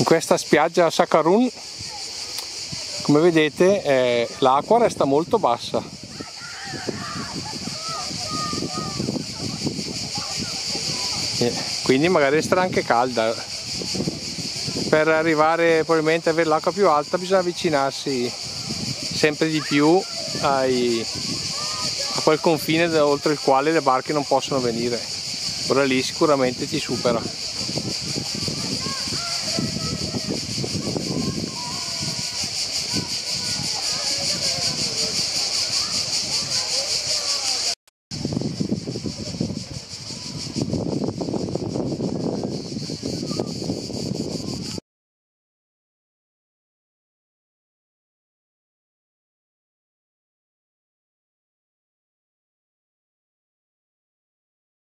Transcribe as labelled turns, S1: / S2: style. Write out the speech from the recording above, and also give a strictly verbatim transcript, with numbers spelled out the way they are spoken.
S1: questa spiaggia a Sakharun, come vedete, eh, l'acqua resta molto bassa. Eh, quindi magari resterà anche calda. Per arrivare probabilmente a avere l'acqua più alta bisogna avvicinarsi sempre di più ai, a quel confine oltre il quale le barche non possono venire. Ora lì sicuramente ti supera.